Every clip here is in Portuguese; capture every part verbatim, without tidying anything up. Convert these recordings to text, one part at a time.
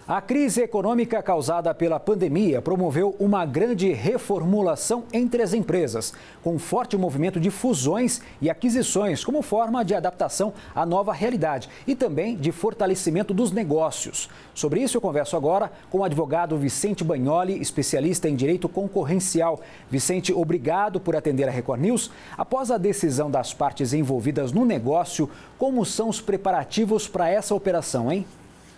A crise econômica causada pela pandemia promoveu uma grande reformulação entre as empresas, com um forte movimento de fusões e aquisições como forma de adaptação à nova realidade e também de fortalecimento dos negócios. Sobre isso eu converso agora com o advogado Vicente Bagnoli, especialista em direito concorrencial. Vicente, obrigado por atender a Record News. Após a decisão das partes envolvidas no negócio, como são os preparativos para essa operação, hein?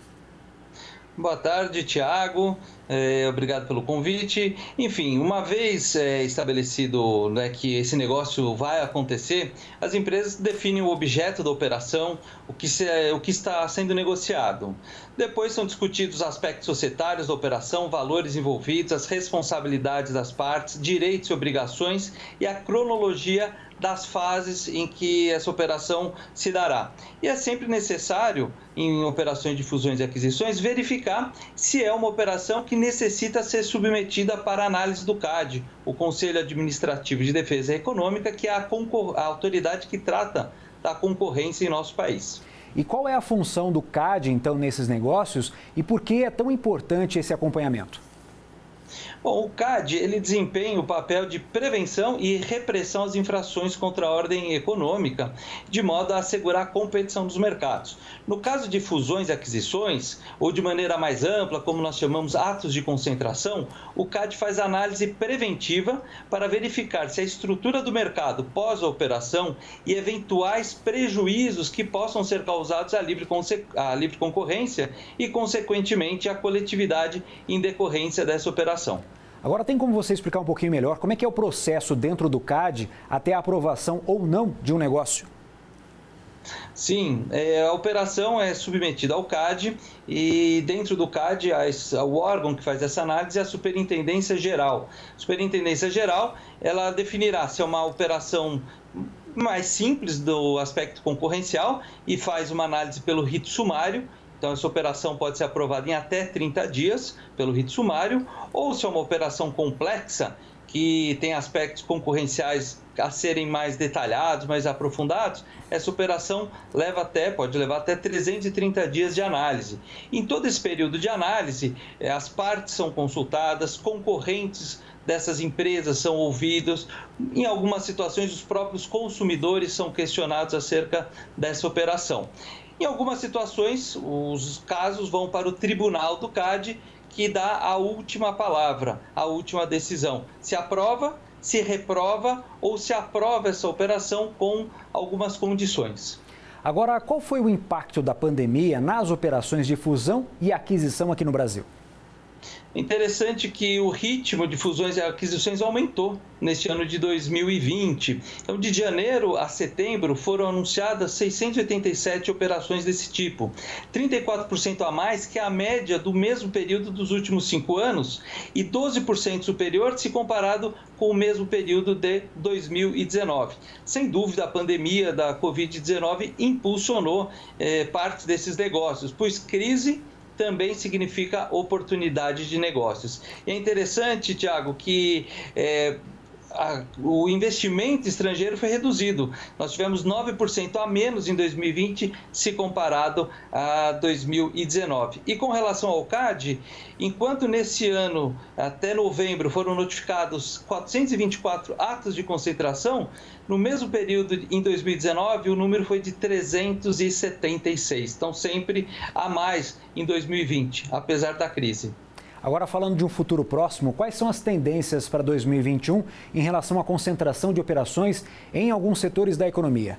Boa tarde, Tiago. É, obrigado pelo convite. Enfim, uma vez é, estabelecido, né, que esse negócio vai acontecer, as empresas definem o objeto da operação, o que, se, o que está sendo negociado. Depois são discutidos os aspectos societários da operação, valores envolvidos, as responsabilidades das partes, direitos e obrigações e a cronologia das fases em que essa operação se dará. E é sempre necessário, em operações de fusões e aquisições, verificar se é uma operação que necessita ser submetida para análise do C A D, o Conselho Administrativo de Defesa Econômica, que é a, a autoridade que trata da concorrência em nosso país. E qual é a função do C A D, então, nesses negócios e por que é tão importante esse acompanhamento? Bom, o C A D ele desempenha o papel de prevenção e repressão às infrações contra a ordem econômica, de modo a assegurar a competição dos mercados. No caso de fusões e aquisições, ou de maneira mais ampla, como nós chamamos atos de concentração, o C A D faz análise preventiva para verificar se a estrutura do mercado pós a operação e eventuais prejuízos que possam ser causados à livre, à livre concorrência e, consequentemente, à coletividade em decorrência dessa operação. Agora, tem como você explicar um pouquinho melhor como é que é o processo dentro do C A D até a aprovação ou não de um negócio? Sim, é, a operação é submetida ao C A D e dentro do C A D, a, o órgão que faz essa análise é a Superintendência Geral. A Superintendência Geral, ela definirá se é uma operação mais simples do aspecto concorrencial e faz uma análise pelo rito sumário. Então, essa operação pode ser aprovada em até trinta dias pelo rito sumário, ou se é uma operação complexa, que tem aspectos concorrenciais a serem mais detalhados, mais aprofundados, essa operação leva até, pode levar até trezentos e trinta dias de análise. Em todo esse período de análise, as partes são consultadas, concorrentes dessas empresas são ouvidos, em algumas situações os próprios consumidores são questionados acerca dessa operação. Em algumas situações, os casos vão para o tribunal do C A D, que dá a última palavra, a última decisão. Se aprova, se reprova ou se aprova essa operação com algumas condições. Agora, qual foi o impacto da pandemia nas operações de fusão e aquisição aqui no Brasil? Interessante que o ritmo de fusões e aquisições aumentou neste ano de dois mil e vinte. Então, de janeiro a setembro, foram anunciadas seiscentas e oitenta e sete operações desse tipo, trinta e quatro por cento a mais que a média do mesmo período dos últimos cinco anos e doze por cento superior se comparado com o mesmo período de dois mil e dezenove. Sem dúvida, a pandemia da covid dezenove impulsionou eh, parte desses negócios, pois crise também significa oportunidade de negócios. E é interessante, Tiago, que é, a, o investimento estrangeiro foi reduzido. Nós tivemos nove por cento a menos em dois mil e vinte, se comparado a dois mil e dezenove. E com relação ao C A D, enquanto nesse ano, até novembro, foram notificados quatrocentos e vinte e quatro atos de concentração, no mesmo período, em dois mil e dezenove, o número foi de trezentos e setenta e seis. Então, sempre a mais em dois mil e vinte, apesar da crise. Agora, falando de um futuro próximo, quais são as tendências para dois mil e vinte e um em relação à concentração de operações em alguns setores da economia?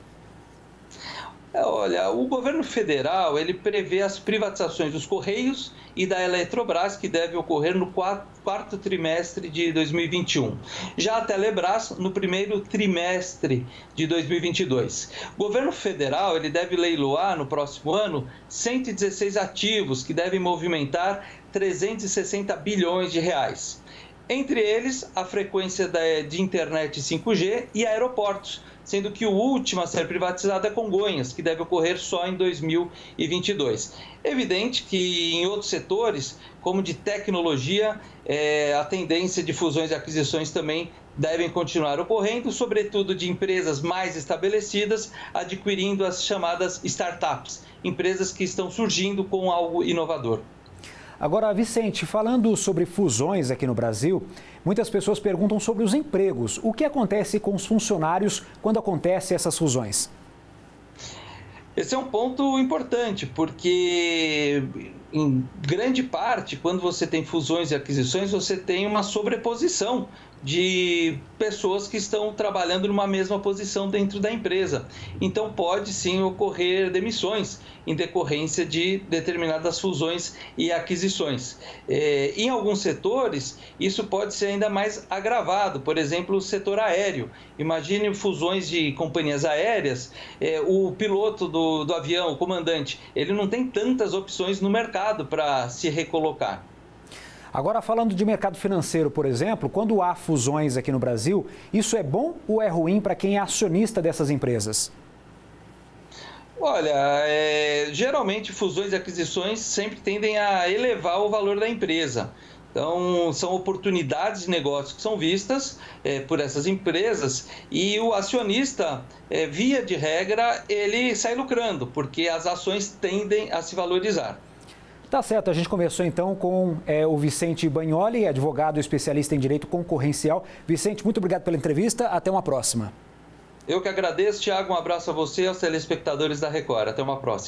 Olha, o governo federal ele prevê as privatizações dos Correios e da Eletrobras, que deve ocorrer no quarto trimestre de dois mil e vinte e um. Já a Telebrás, no primeiro trimestre de dois mil e vinte e dois. O governo federal ele deve leiloar no próximo ano cento e dezesseis ativos, que devem movimentar trezentos e sessenta bilhões de reais. Entre eles, a frequência de internet cinco G e aeroportos, sendo que o último a ser privatizado é Congonhas, que deve ocorrer só em dois mil e vinte e dois. Evidente que em outros setores, como de tecnologia, é, a tendência de fusões e aquisições também devem continuar ocorrendo, sobretudo de empresas mais estabelecidas adquirindo as chamadas startups, empresas que estão surgindo com algo inovador. Agora, Vicente, falando sobre fusões aqui no Brasil, muitas pessoas perguntam sobre os empregos. O que acontece com os funcionários quando acontecem essas fusões? Esse é um ponto importante, porque em grande parte, quando você tem fusões e aquisições, você tem uma sobreposição de pessoas que estão trabalhando numa mesma posição dentro da empresa. Então, pode sim ocorrer demissões em decorrência de determinadas fusões e aquisições. É, em alguns setores, isso pode ser ainda mais agravado, por exemplo, o setor aéreo. Imagine fusões de companhias aéreas, é, o piloto do, do avião, o comandante, ele não tem tantas opções no mercado para se recolocar. Agora, falando de mercado financeiro, por exemplo, quando há fusões aqui no Brasil, isso é bom ou é ruim para quem é acionista dessas empresas? Olha, é, geralmente fusões e aquisições sempre tendem a elevar o valor da empresa. Então, são oportunidades de negócio que são vistas é, por essas empresas e o acionista, é, via de regra, ele sai lucrando, porque as ações tendem a se valorizar. Tá certo, a gente conversou então com é, o Vicente Bagnoli, advogado especialista em direito concorrencial. Vicente, muito obrigado pela entrevista, até uma próxima. Eu que agradeço, Thiago, um abraço a você e aos telespectadores da Record. Até uma próxima.